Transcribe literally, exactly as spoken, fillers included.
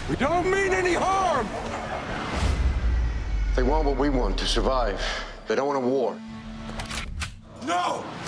We don't mean any harm! They want what we want, to survive. They don't want a war. No!